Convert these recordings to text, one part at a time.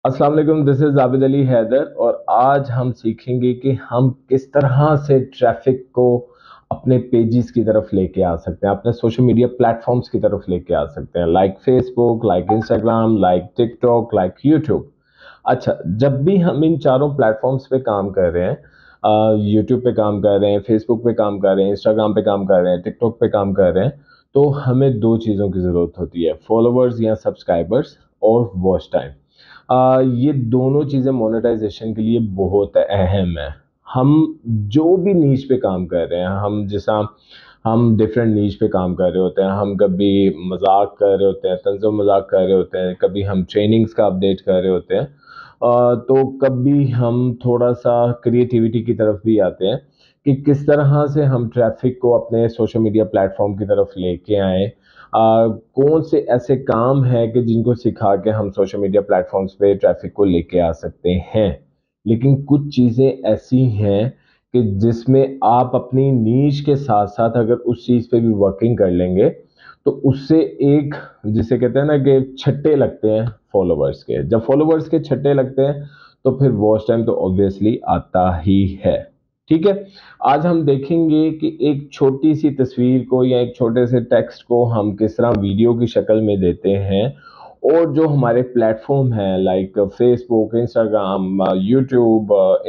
अस्सलाम वालेकुम, this is Abid Ali Haider और आज हम सीखेंगे कि हम किस तरह से ट्रैफिक को अपने पेजेस की तरफ लेके आ सकते हैं, अपने सोशल मीडिया प्लेटफॉर्म्स की तरफ लेके आ सकते हैं, like Facebook, like Instagram, like TikTok, like YouTube. अच्छा, जब भी हम इन चारों प्लेटफॉर्म्स पे काम कर रहे हैं, यूट्यूब पे काम कर रहे हैं, फेसबुक पे काम कर रहे हैं, इंस्टाग्राम पे काम कर रहे हैं, टिकटॉक पे काम कर रहे हैं, तो हमें दो चीज़ों की ज़रूरत होती है, फॉलोअर्स या सब्सक्राइबर्स और वॉच टाइम। ये दोनों चीज़ें मोनेटाइजेशन के लिए बहुत अहम है। हम जो भी नीश पे काम कर रहे हैं, हम जैसा हम डिफरेंट नीश पे काम कर रहे होते हैं, हम कभी मजाक कर रहे होते हैं, तंज़ो मजाक कर रहे होते हैं, कभी हम ट्रेनिंग्स का अपडेट कर रहे होते हैं, तो कभी हम थोड़ा सा क्रिएटिविटी की तरफ भी आते हैं कि किस तरह से हम ट्रैफिक को अपने सोशल मीडिया प्लेटफॉर्म की तरफ लेके आए। कौन से ऐसे काम हैं कि जिनको सिखा के हम सोशल मीडिया प्लेटफॉर्म्स पे ट्रैफिक को लेके आ सकते हैं। लेकिन कुछ चीज़ें ऐसी हैं कि जिसमें आप अपनी नीश के साथ साथ अगर उस चीज़ पे भी वर्किंग कर लेंगे तो उससे एक, जिसे कहते हैं ना कि छट्टे लगते हैं फॉलोवर्स के। जब फॉलोवर्स के छट्टे लगते हैं तो फिर वॉच टाइम तो ऑब्वियसली आता ही है। ठीक है। आज हम देखेंगे कि एक छोटी सी तस्वीर को या एक छोटे से टेक्स्ट को हम किस तरह वीडियो की शक्ल में देते हैं, और जो हमारे प्लेटफॉर्म हैं like Facebook, Instagram, YouTube,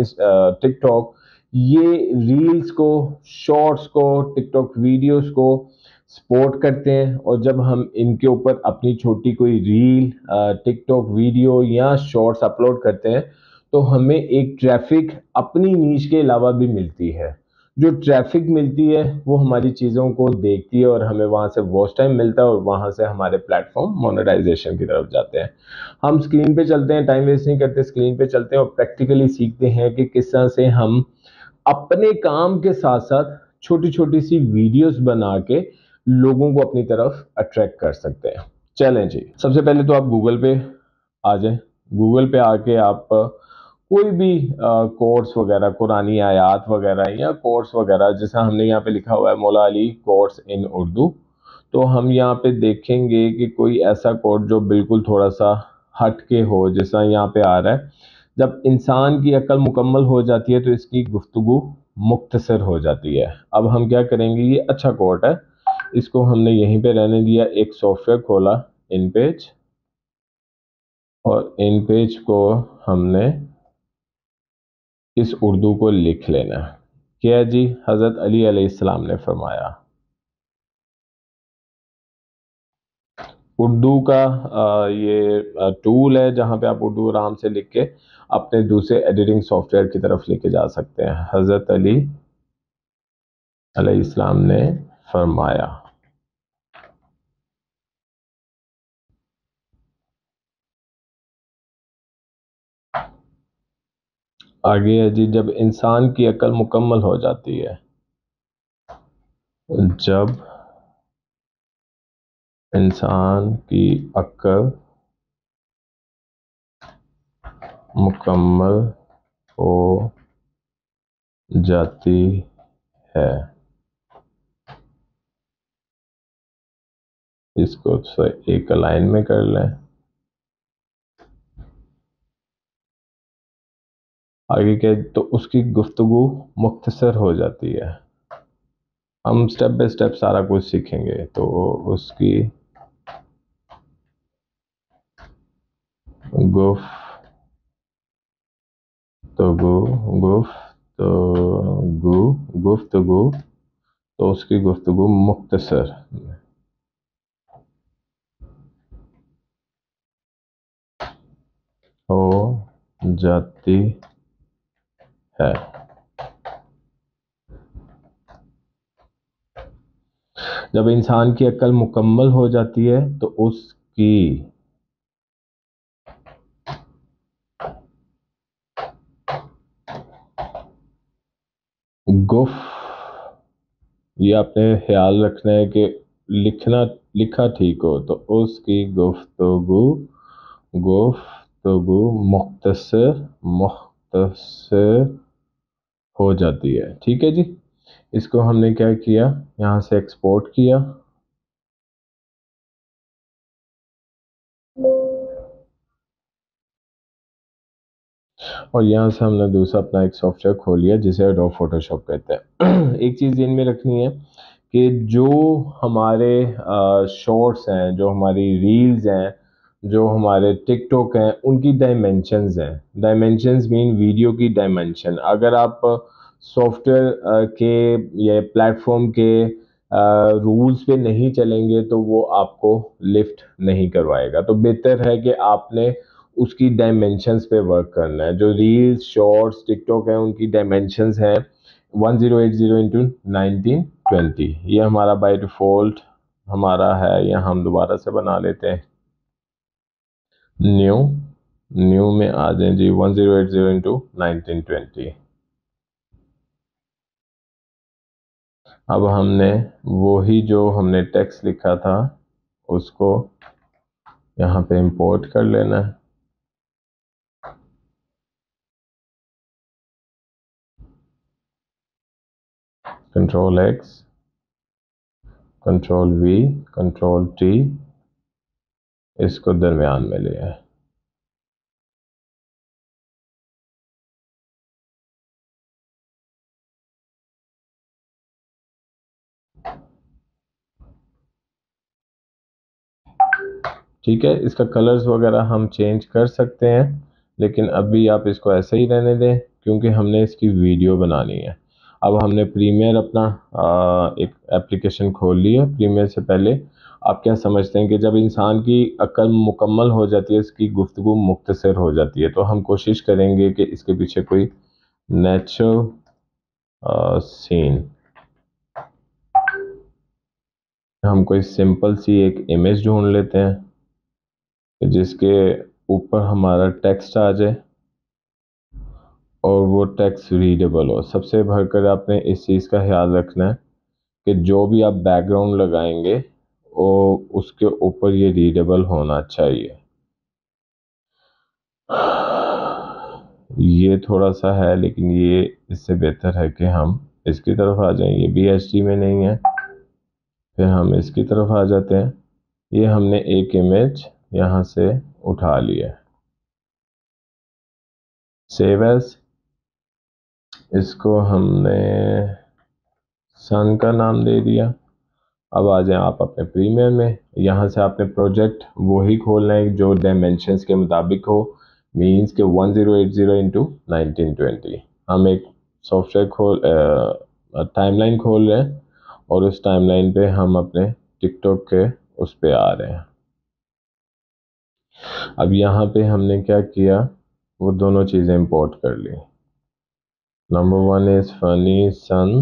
TikTok, ये रील्स को, शॉर्ट्स को, टिकटॉक वीडियोस को सपोर्ट करते हैं। और जब हम इनके ऊपर अपनी छोटी कोई रील, टिकटॉक वीडियो या शॉर्ट्स अपलोड करते हैं तो हमें एक ट्रैफिक अपनी नीश के अलावा भी मिलती है। जो ट्रैफिक मिलती है वो हमारी चीज़ों को देखती है और हमें वहाँ से वॉच टाइम मिलता है और वहाँ से हमारे प्लेटफॉर्म मोनेटाइजेशन की तरफ जाते हैं। हम स्क्रीन पे चलते हैं, टाइम वेस्ट नहीं करते, स्क्रीन पे चलते हैं और प्रैक्टिकली सीखते हैं कि किस तरह से हम अपने काम के साथ साथ छोटी छोटी सी वीडियोस बना के लोगों को अपनी तरफ अट्रैक्ट कर सकते हैं। चलें जी, सबसे पहले तो आप गूगल पे आ जाएं। गूगल पे आके आप कोई भी कोर्स वगैरह, कुरानी आयात वगैरह या कोर्स वगैरह, जैसा हमने यहाँ पे लिखा हुआ है मौला अली कोर्स इन उर्दू, तो हम यहाँ पे देखेंगे कि कोई ऐसा कोर्स जो बिल्कुल थोड़ा सा हट के हो, जैसा यहाँ पे आ रहा है, जब इंसान की अकल मुकम्मल हो जाती है तो इसकी गुफ्तगू मुख्तसर हो जाती है। अब हम क्या करेंगे, ये अच्छा कोर्ट है, इसको हमने यहीं पे रहने दिया। एक सॉफ्टवेयर खोला, इन पेज, और इन पेज को हमने इस उर्दू को लिख लेना है। क्या जी, हज़रत अली अलैहिस्सलाम ने फरमाया। उर्दू का ये टूल है जहाँ पे आप उर्दू आराम से लिख के अपने दूसरे एडिटिंग सॉफ्टवेयर की तरफ लेके जा सकते हैं। हज़रत अली अलैहिस्सलाम ने फरमाया। आगे है जी, जब इंसान की अकल मुकम्मल हो जाती है, जब इंसान की अकल मुकम्मल हो जाती है, इसको एक लाइन में कर लें। आगे क्या, तो उसकी गुफ्तगू मुख्तसर हो जाती है। हम स्टेप बाय स्टेप सारा कुछ सीखेंगे। तो उसकी गुफ्तगू गुफ्तगू गुफ्तगू तो उसकी गुफ्तगू मुख्तसर हो जाती है। जब इंसान की अक्ल मुकम्मल हो जाती है तो उसकी गुफ, ये आपने ख्याल रखना है कि लिखना, लिखा ठीक हो, तो उसकी गुफ्तगू गुफ्तगू मुख्तसर मुख्तसर हो जाती है। ठीक है जी। इसको हमने क्या किया, यहाँ से एक्सपोर्ट किया। और यहाँ से हमने दूसरा अपना एक सॉफ्टवेयर खोल लिया जिसे एडोब फोटोशॉप कहते हैं। एक चीज़ इनमें रखनी है कि जो हमारे शॉर्ट्स हैं, जो हमारी रील्स हैं, जो हमारे टिकटॉक हैं, उनकी डायमेंशंस हैं। डायमेंशंस मीन वीडियो की डायमेंशन। अगर आप सॉफ्टवेयर के या प्लेटफॉर्म के रूल्स पे नहीं चलेंगे तो वो आपको लिफ्ट नहीं करवाएगा। तो बेहतर है कि आपने उसकी डायमेंशंस पे वर्क करना है। जो रील्स, शॉर्ट्स, टिकटॉक है, उनकी डायमेंशंस हैं 1080 इंटू 1920। ये हमारा बाय डिफॉल्ट हमारा है, या हम दोबारा से बना लेते हैं। न्यू न्यू में आ जाए जी 1080 इंटू 1920। अब हमने वही जो हमने टेक्स्ट लिखा था उसको यहाँ पे इंपोर्ट कर लेना है। Control X, control V, control T, इसको दरमियान में लिया है। ठीक है, इसका कलर्स वगैरह हम चेंज कर सकते हैं, लेकिन अभी आप इसको ऐसे ही रहने दें क्योंकि हमने इसकी वीडियो बनानी है। अब हमने प्रीमियर अपना एक एप्लीकेशन खोल ली है। प्रीमियर से पहले आप क्या समझते हैं कि जब इंसान की अक्ल मुकम्मल हो जाती है, इसकी गुफ्तगू मुख्तसर हो जाती है, तो हम कोशिश करेंगे कि इसके पीछे कोई नेचुरल सीन, हम कोई सिंपल सी एक इमेज ढूंढ लेते हैं जिसके ऊपर हमारा टेक्स्ट आ जाए और वो टेक्स्ट रीडेबल हो। सबसे बढ़कर आपने इस चीज़ का ख्याल रखना है कि जो भी आप बैकग्राउंड लगाएंगे वो उसके ऊपर ये रीडेबल होना चाहिए। ये थोड़ा सा है, लेकिन ये इससे बेहतर है कि हम इसकी तरफ आ जाएं। ये भी एचडी में नहीं है। फिर हम इसकी तरफ आ जाते हैं। ये हमने एक इमेज यहाँ से उठा लिया है। सेव एज, इसको हमने सन का नाम दे दिया। अब आ जाएं आप अपने प्रीमियर में। यहाँ से आपने प्रोजेक्ट वही खोलना है जो डायमेंशंस के मुताबिक हो। मीन्स के 1080 इंटू 1920। हम एक सॉफ्टवेयर टाइमलाइन खोल रहे हैं और उस टाइमलाइन पे हम अपने टिकटॉक के उस पे आ रहे हैं। अब यहाँ पे हमने क्या किया, वो दोनों चीज़ें इंपोर्ट कर ली। Number one is funny son,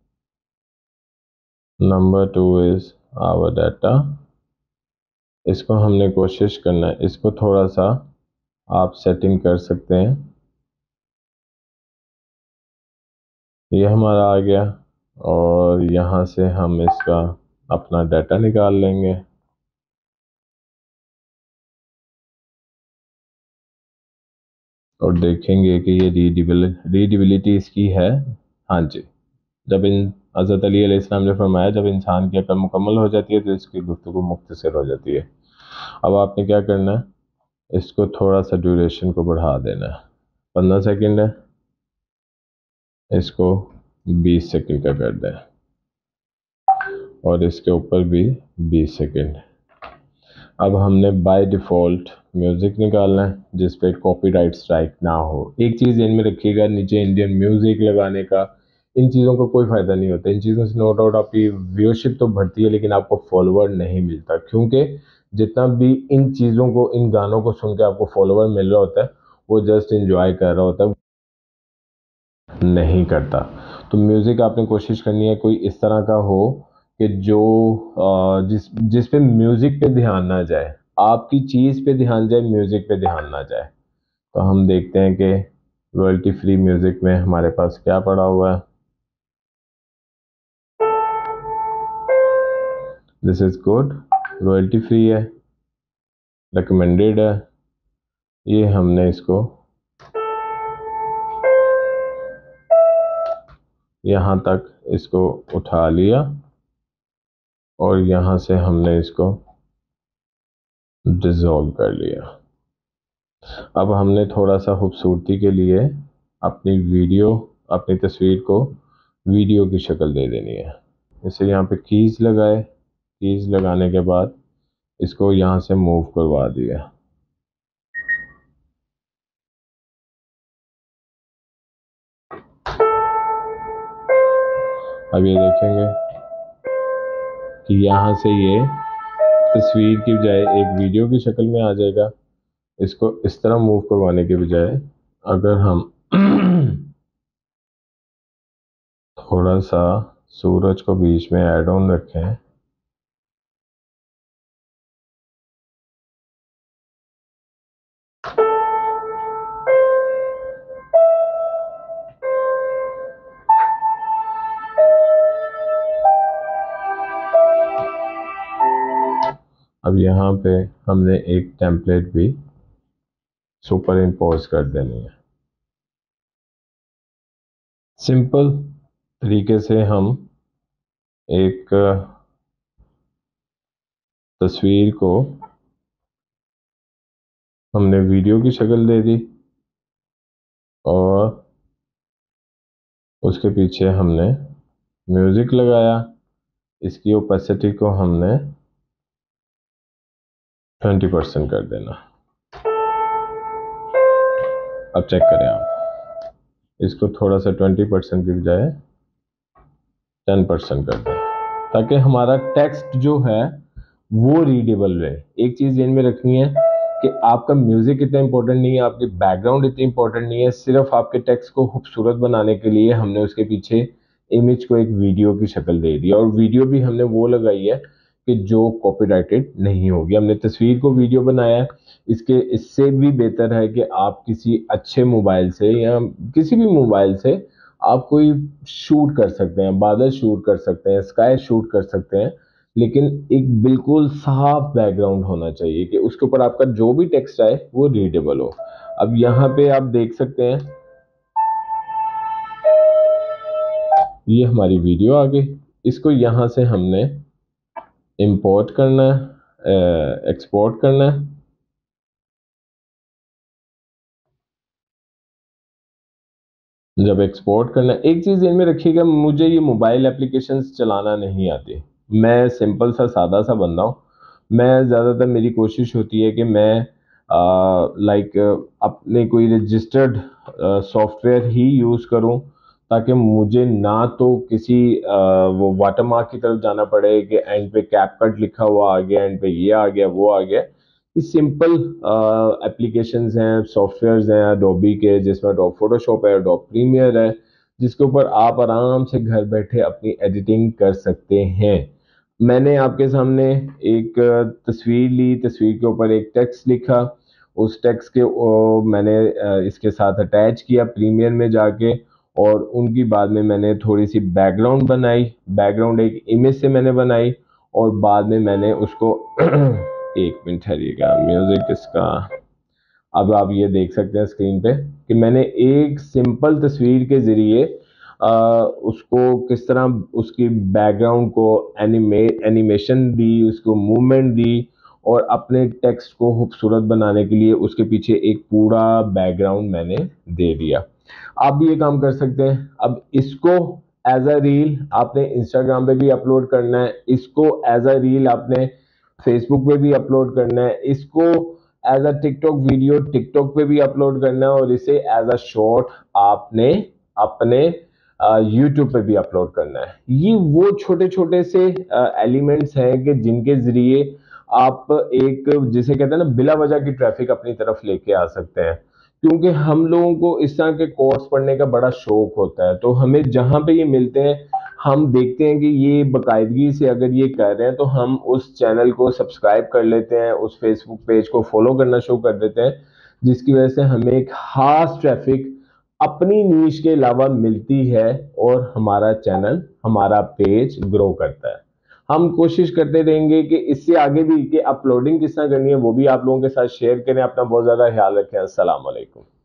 number two is our data. इसको हमने कोशिश करना है, इसको थोड़ा सा आप सेटिंग कर सकते हैं। ये हमारा आ गया और यहाँ से हम इसका अपना डाटा निकाल लेंगे। और देखेंगे कि ये रीडेबिलिटी इसकी है। हाँ जी, जब इन हज़रत अली अलैहिस्सलाम ने फरमाया जब इंसान की अकल मुकम्मल हो जाती है तो इसकी गुफ्तगू मुख्तसर हो जाती है। अब आपने क्या करना है, इसको थोड़ा सा ड्यूरेशन को बढ़ा देना है। 15 सेकंड है, इसको 20 सेकंड का कर दें और इसके ऊपर भी 20 सेकंड। अब हमने बाय डिफ़ॉल्ट म्यूज़िक निकालना है जिस पे कॉपीराइट स्ट्राइक ना हो। एक चीज़ इनमें रखिएगा, नीचे इंडियन म्यूज़िक लगाने का, इन चीज़ों का कोई फ़ायदा नहीं होता। इन चीज़ों से नो डाउट आपकी व्यूअरशिप तो बढ़ती है, लेकिन आपको फॉलोवर नहीं मिलता, क्योंकि जितना भी इन चीज़ों को, इन गानों को सुन के आपको फॉलोवर मिल रहा होता है, वो जस्ट इंजॉय कर रहा होता है, नहीं करता। तो म्यूज़िक आपने कोशिश करनी है कोई इस तरह का हो कि जो जिस जिस पे म्यूज़िक पे ध्यान ना जाए, आपकी चीज़ पे ध्यान जाए, म्यूज़िक पे ध्यान ना जाए। तो हम देखते हैं कि रॉयल्टी फ्री म्यूज़िक में हमारे पास क्या पड़ा हुआ है। This is good, royalty free है, रिकमेंडेड है। ये हमने इसको यहाँ तक इसको उठा लिया और यहाँ से हमने इसको डिसॉल्व कर लिया। अब हमने थोड़ा सा खूबसूरती के लिए अपनी वीडियो अपनी तस्वीर को वीडियो की शक्ल दे देनी है। इसे यहाँ पे कीज लगाए, कीज लगाने के बाद इसको यहाँ से मूव करवा दिया। अब ये देखेंगे कि यहाँ से ये तस्वीर की बजाय एक वीडियो की शक्ल में आ जाएगा। इसको इस तरह मूव करवाने के बजाय अगर हम थोड़ा सा सूरज को बीच में ऐड ऑन रखें, अब यहाँ पे हमने एक टेम्पलेट भी सुपर इम्पोज कर देनी है। सिंपल तरीके से हम एक तस्वीर को हमने वीडियो की शक्ल दे दी और उसके पीछे हमने म्यूजिक लगाया। इसकी ओपेसिटी को हमने 20% कर देना। अब चेक करें आप, इसको थोड़ा सा 20% की बजाय 10% कर दें, ताकि हमारा टेक्स्ट जो है वो रीडेबल रहे। एक चीज़ ध्यान में रखनी है कि आपका म्यूजिक इतना इंपॉर्टेंट नहीं है, आपकी बैकग्राउंड इतनी इंपॉर्टेंट नहीं है। सिर्फ आपके टेक्स्ट को खूबसूरत बनाने के लिए हमने उसके पीछे इमेज को एक वीडियो की शक्ल दे दी, और वीडियो भी हमने वो लगाई है कि जो कॉपीराइटेड नहीं होगी। हमने तस्वीर को वीडियो बनाया है। इसके इससे भी बेहतर है कि आप किसी अच्छे मोबाइल से या किसी भी मोबाइल से आप कोई शूट कर सकते हैं, बादल शूट कर सकते हैं, स्काई शूट कर सकते हैं, लेकिन एक बिल्कुल साफ बैकग्राउंड होना चाहिए कि उसके ऊपर आपका जो भी टेक्स्ट आए वो रीडेबल हो। अब यहाँ पे आप देख सकते हैं ये हमारी वीडियो आ गई। इसको यहाँ से हमने इंपोर्ट करना है, एक्सपोर्ट करना है। जब एक्सपोर्ट करना है, एक चीज़ इनमें रखिएगा, मुझे ये मोबाइल एप्लीकेशंस चलाना नहीं आती। मैं सिंपल सा सादा सा बंदा हूँ। मैं ज़्यादातर मेरी कोशिश होती है कि मैं लाइक अपने कोई रजिस्टर्ड सॉफ्टवेयर ही यूज़ करूँ, ताकि मुझे ना तो किसी वो वाटरमार्क की तरफ जाना पड़े कि एंड पे कैपकट लिखा हुआ आ गया, एंड पे ये आ गया वो आ गया। ये सिंपल एप्लीकेशंस हैं, सॉफ्टवेयर्स हैं एडोबी के, जिसमें एडोब फोटोशॉप है, एडोब प्रीमियर है, जिसके ऊपर आप आराम से घर बैठे अपनी एडिटिंग कर सकते हैं। मैंने आपके सामने एक तस्वीर ली, तस्वीर के ऊपर एक टेक्स्ट लिखा, उस टेक्स्ट के मैंने इसके साथ अटैच किया प्रीमियर में जाके, और उनकी बाद में मैंने थोड़ी सी बैकग्राउंड बनाई, बैकग्राउंड एक इमेज से मैंने बनाई, और बाद में मैंने उसको एक मिनट ठहरिएगा, म्यूजिक इसका। अब आप ये देख सकते हैं स्क्रीन पे कि मैंने एक सिंपल तस्वीर के जरिए उसको किस तरह उसकी बैकग्राउंड को एनिमेशन दी, उसको मूवमेंट दी, और अपने टेक्स्ट को खूबसूरत बनाने के लिए उसके पीछे एक पूरा बैकग्राउंड मैंने दे दिया। आप भी ये काम कर सकते हैं। अब इसको एज अ रील आपने इंस्टाग्राम पे भी अपलोड करना है, इसको एज अ रील आपने फेसबुक पे भी अपलोड करना है, इसको as a TikTok video TikTok पे भी अपलोड करना है, और इसे एज अ शॉर्ट आपने अपने यूट्यूब पे भी अपलोड करना है। ये वो छोटे छोटे से एलिमेंट्स हैं कि जिनके जरिए आप एक, जिसे कहते हैं ना, बिला वजह की ट्रैफिक अपनी तरफ लेके आ सकते हैं। क्योंकि हम लोगों को इस तरह के कोर्स पढ़ने का बड़ा शौक होता है, तो हमें जहां पे ये मिलते हैं हम देखते हैं कि ये बाकायदगी से अगर ये कर रहे हैं तो हम उस चैनल को सब्सक्राइब कर लेते हैं, उस फेसबुक पेज को फॉलो करना शुरू कर देते हैं, जिसकी वजह से हमें एक खास ट्रैफिक अपनी नीश के अलावा मिलती है, और हमारा चैनल हमारा पेज ग्रो करता है। हम कोशिश करते रहेंगे कि इससे आगे भी कि अपलोडिंग किस तरह करनी है वो भी आप लोगों के साथ शेयर करें। अपना बहुत ज़्यादा ख्याल रखें। अस्सलाम वालेकुम।